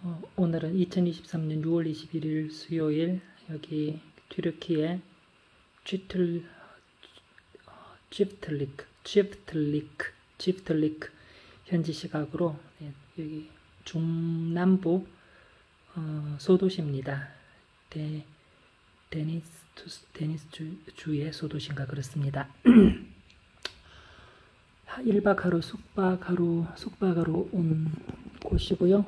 오늘은 2023년 6월 21일 수요일 여기 튀르키예 지프틀리크 현지 시각으로 여기 중남부 소도시입니다. 데니스 주의 소도시인가 그렇습니다. 1박 하루 숙박하러 온 곳이고요.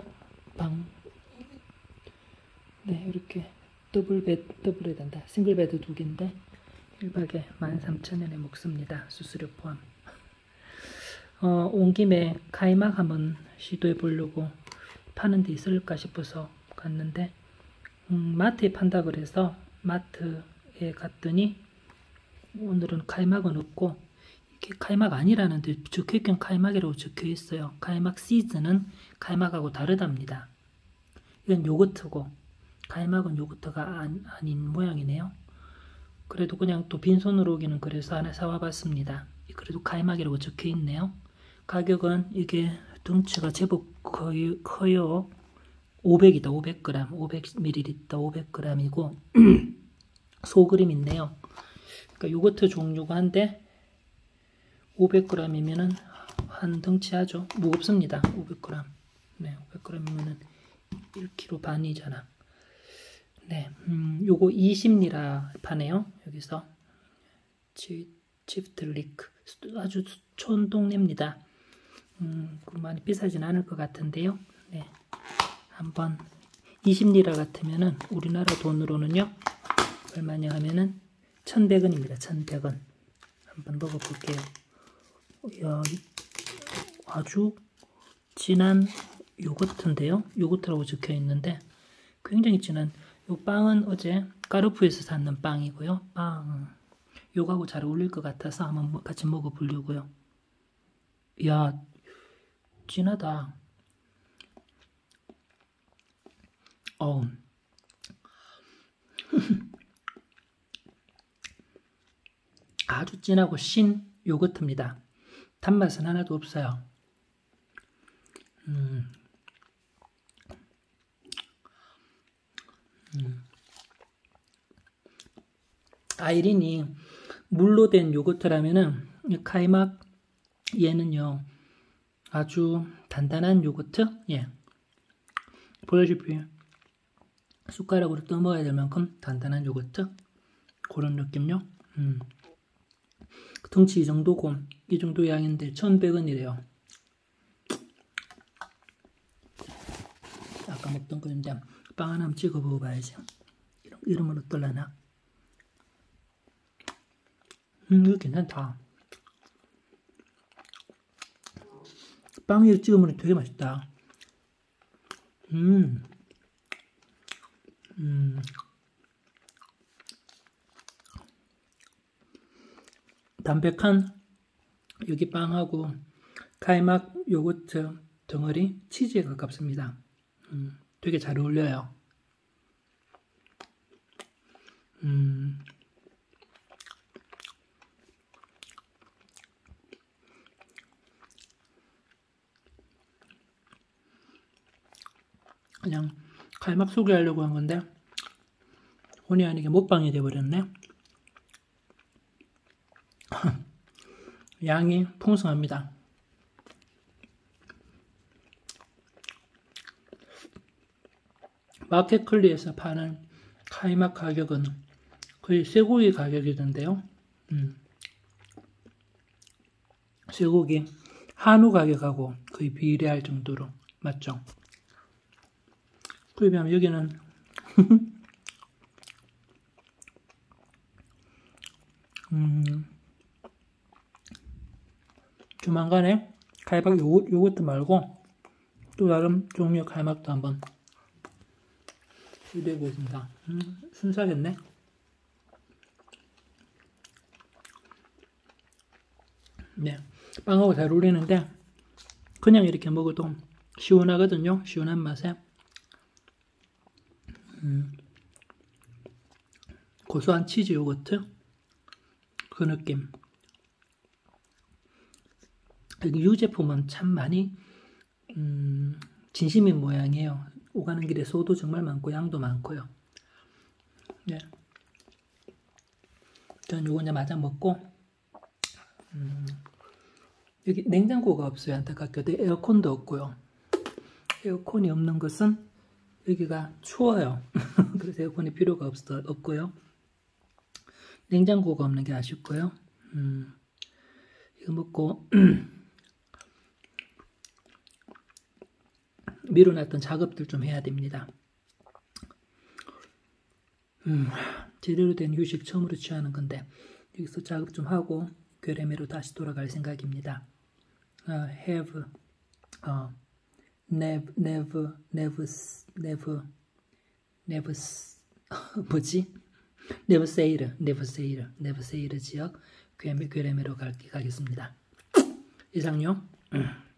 네, 이렇게 더블 베드다. 싱글 베드 2개인데 1박에 13,000원에 먹습니다. 수수료 포함. 온 김에 카이막 한번 시도해 보려고 파는 데 있을까 싶어서 갔는데 마트에 판다 그래서 마트에 갔더니 오늘은 카이막은 없고, 이게 카이막 아니라는데 적혀있긴 카이막이라고 적혀있어요. 카이막 시즌은 카이막하고 다르답니다. 이건 요거트고 카이막은 요거트가 아닌 모양이네요. 그래도 그냥 또 빈손으로 오기는 그래서 하나 사와 봤습니다. 그래도 카이막이라고 적혀있네요. 가격은 이게 덩치가 제법 커요. 500이다. 500g 500ml 500g이고 소그림 있네요. 그러니까 요거트 종류가 한데 500g이면은 한 덩치 하죠. 무겁습니다. 500g. 네, 500g이면은 1kg 반이잖아. 네, 요거 20리라 파네요. 여기서 지프틀리크 아주 촌동네입니다. 많이 비싸진 않을 것 같은데요. 네, 한번 20리라 같으면은 우리나라 돈으로는요 얼마냐 하면은 1,100원입니다. 1,100원. 한번 먹어볼게요. 이야, 아주 진한 요거트인데요. 요거트라고 적혀 있는데 굉장히 진한. 요 빵은 어제 까르푸에서 샀는 빵이고요. 요거하고 잘 어울릴 것 같아서 한번 같이 먹어보려고요. 이야, 진하다. 아주 진하고 신 요거트입니다. 단맛은 하나도 없어요. 아이린이 물로 된 요거트라면은 카이막 얘는요 아주 단단한 요거트. 예, 보여줄게요. 숟가락으로 떠먹어야 될 만큼 단단한 요거트 그런 느낌요. 덩치 이 정도고 이 정도 양인데 1,100원이래요. 아까 먹던 거인데 빵 하나 한번 찍어 먹어봐야지. 이름은 어떨라나? 이거 괜찮다. 빵 위에 찍어 먹으면 되게 맛있다. 담백한 여기 빵하고 카이막 요거트 덩어리 치즈에 가깝습니다. 되게 잘 어울려요. 그냥 카이막 소개하려고 한 건데 본의 아니게 먹방이 돼버렸네. 양이 풍성합니다. 마켓컬리에서 파는 카이막 가격은 거의 쇠고기 가격이던데요. 쇠고기 한우 가격하고 거의 비례할 정도로 맞죠? 그에 비하면 여기는 조만간에 카이막 요거트 말고 또 다른 종류의 카이막도 한번 시도해 보겠습니다. 순삭했네. 네, 빵하고 잘 어울리는데 그냥 이렇게 먹어도 시원하거든요. 시원한 맛에 고소한 치즈 요거트 그 느낌. 이 제품은 참 많이 진심인 모양이에요. 오가는 길에 소도 정말 많고 양도 많고요. 네. 전 요거 이제 마저 먹고 여기 냉장고가 없어요. 안타깝게도 에어컨도 없고요. 에어컨이 없는 것은 여기가 추워요. 그래서 에어컨이 필요가 없고요. 냉장고가 없는 게 아쉽고요. 이거 먹고 미뤄놨던 작업들 좀 해야 됩니다. 제대로 된 휴식 처음으로 취하는 건데 여기서 작업 좀 하고 괴레메로 다시 돌아갈 생각입니다. never say 지역 괴레메로 가겠습니다. 이상요.